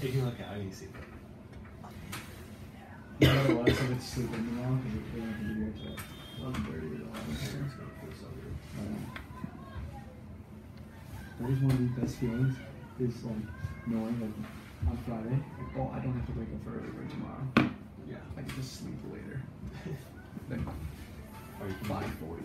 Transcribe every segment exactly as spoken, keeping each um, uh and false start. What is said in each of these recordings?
If you look out, you see. Otherwise, I get to sleep in the morning because we're going to be here till eleven thirty or eleven. It's gonna feel so good. That is one of the best feelings, is like knowing that on Friday, like, oh, I don't have to wake up early for tomorrow. Yeah. I can just sleep later. Like Or you can five forty.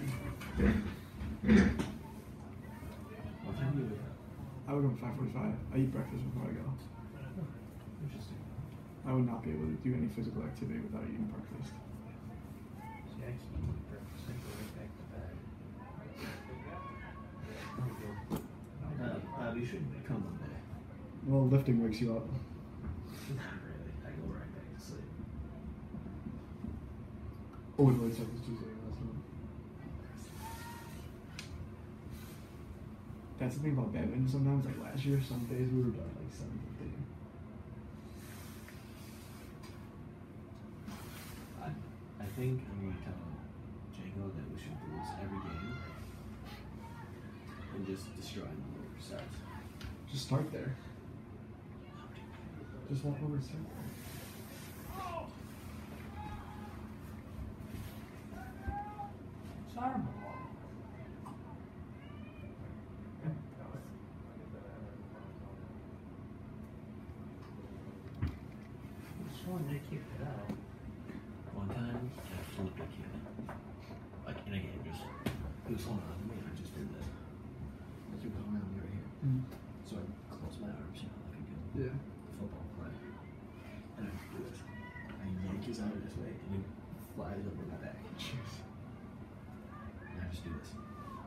What time do you wake up? I wake up at five forty-five. I eat breakfast before I go. Interesting. I would not be able to do any physical activity without eating breakfast. See, I keep eating breakfast. I go right back to bed. Uh, uh, you should come one day. Well, lifting wakes you up. Not really. I go right back to sleep. Oh, it wakes up this Tuesday last night. That's the thing about badminton sometimes. Like last year, some days we were done like seven fifteen. I, I think I'm going to tell Django that we should lose every game and just destroy them when we start. Just start there. Just walk over and start there. Sorry. Just wanted to keep it out. One time, I flipped a kid. Like in a game, just he was holding on to me and I just did this. Like he was around me right here. Mm. So I closed my arms, you know, like a good Yeah. football player. And I do this. I yank his arm this way and he flies over my back. Jeez. And I just do this.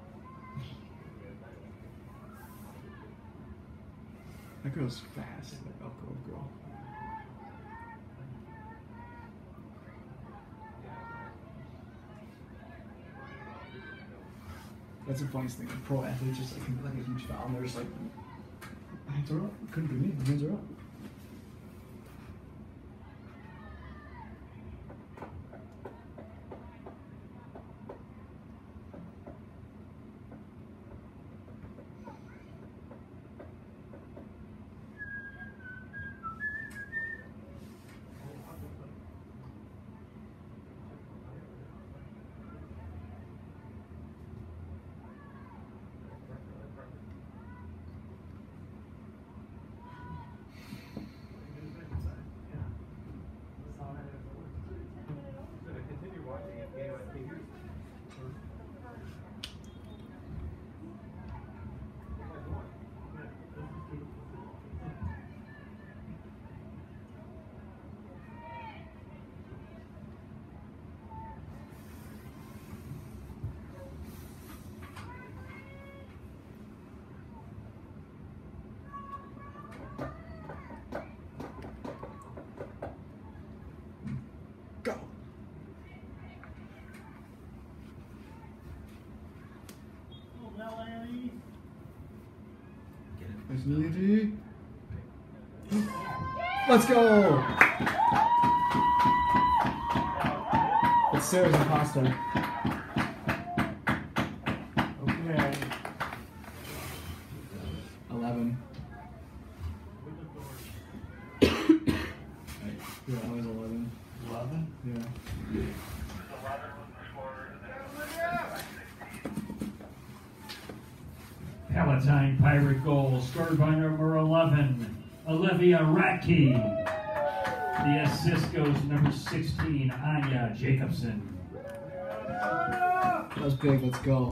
That girl's fast. That Elk Grove girl. That's the funniest thing. Like, pro athletes just like can like a huge foul and they're just like, hands are up. Couldn't be me. Hands are up. Go. Get it? Nice and easy. Let's go. It's Sarah's imposter. Okay. Eleven. Yeah, I was eleven. Eleven? Yeah. Palatine Pirate goal scored by number eleven, Olivia Ratke. The assist goes to number sixteen, Anya Jacobson. That was big. Let's go.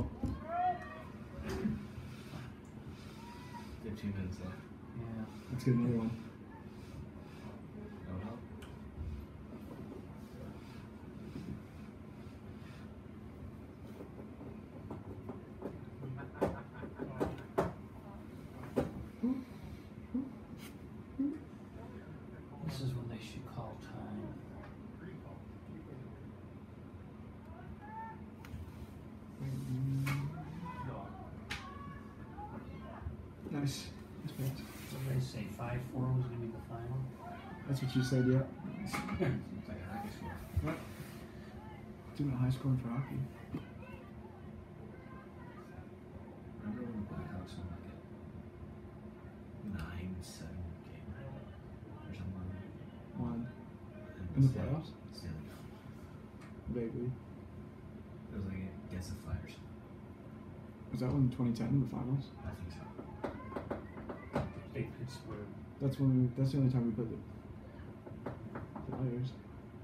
fifteen minutes left. Yeah. Let's get another one. That would help. This is when they should call time. Nice. Nice pass. What did I say? Five four was going to be the final. That's what you said, yeah. It's like a hockey score. What? Doing a high scoring for hockey. Remember when the Blackhawks won like a nine seven game? In the Stanley- playoffs? Stanley Cup. Vaguely. It was like against the Flyers. Was that one twenty ten in the finals? I think so. Big Pittsburgh. That's when we, that's the only time we played the Flyers.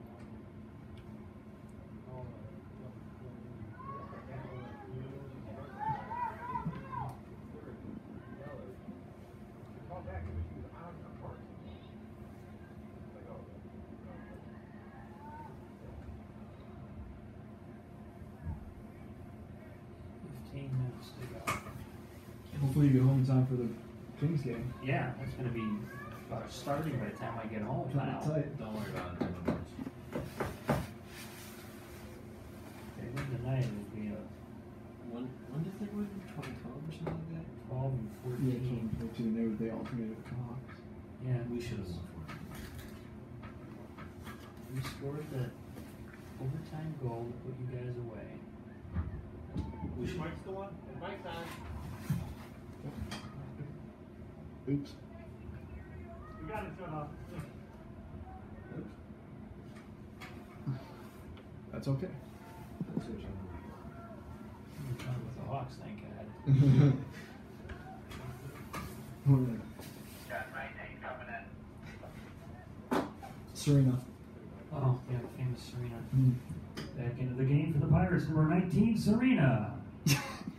Fifteen minutes to go. Hopefully you get home in time for the Kings game. Yeah, that's gonna be about starting by the time I get home now. Tight. Don't worry about it. Don't worry. They win tonight, it'll be a When, when did they win? twenty twelve or something like that? twelve and Yeah, fourteen. fourteen. They were they alternated with Cox. Yeah, We should have won four. we scored the overtime goal to put you guys away. We should. Mike's the one? Mike's on. Oops. You got it shut off. That's okay. That's what I'm- We're done with the Hawks, thank God. Serena. Oh, yeah, the famous Serena. Mm. Back into the game for the Pirates, number nineteen, Serena. Yeah.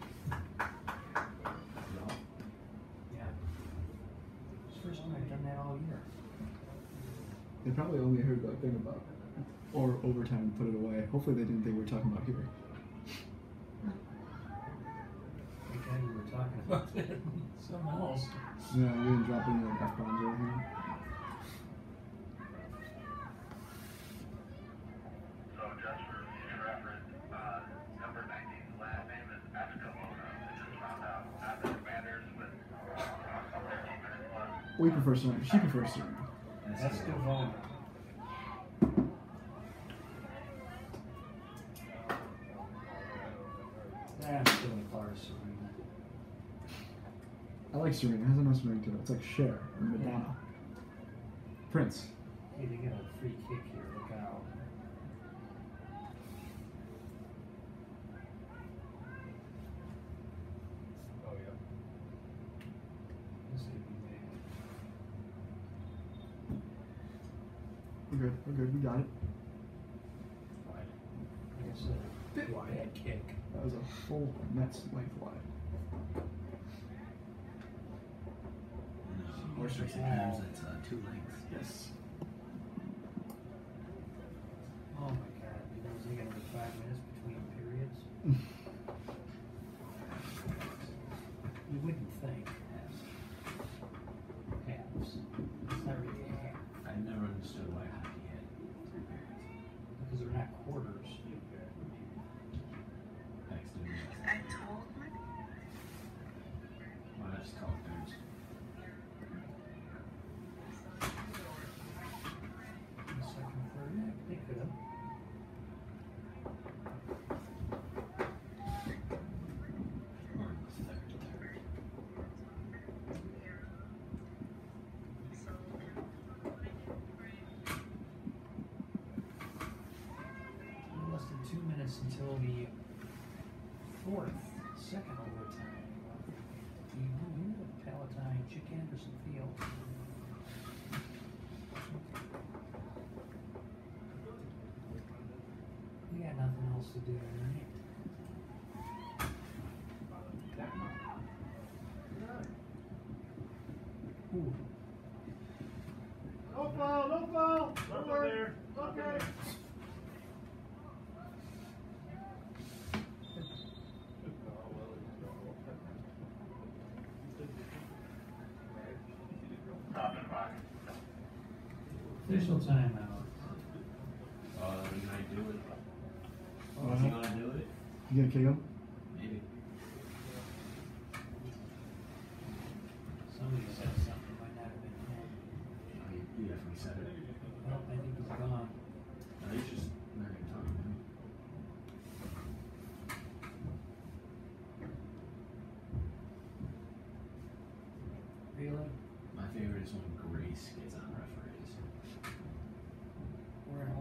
It's the first time I've done that all year. They probably only heard that thing about or overtime and put it away. Hopefully they didn't think we were talking about here. Thank God we were talking about that. Something else. Yeah, we didn't drop any like F bombs or anything. So just for future reference, uh, number nineteen's last name is Escalona. I just found out. Not that it matters, but thirteen minutes left. We prefer Serena. She prefers Serena. That's Devona. Yeah, I'm still in Florida, Serena. I like Serena. It has a nice ring to it. It's like Cher and Madonna. Prince. Hey, they got a free kick here. Look out. Oh, yeah. This could be big. We're good. We're good. We got it. Like I said, bad kick. That was a full Mets length wide. Horse racing terms, that's uh, two lengths. Yes. Oh my God, you know, it's gonna be five minutes between periods. You wouldn't think. Halves. It's not really a half, I never understood why hockey had three periods. because they're not quarters. Thanks, dude. Why not just call it thirds? The second, third, yeah, they could have. Or the third, third. Less than two minutes until the fourth, second overtime. The new Palatine, Chick Anderson Field. We got nothing else to do tonight. Ooh. No foul, no foul. Don't worry. Okay. Stop and back. Official timeout. Uh, you might do it. Uh-huh. If you want to do it, You gonna kick him? maybe. Somebody said something might not have been him. I mean, you definitely said it. Well, I think he's gone. No, he's just not even talking to me. Really? My favorite is when Grace gets on referees. We're in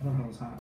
I thought that was hot.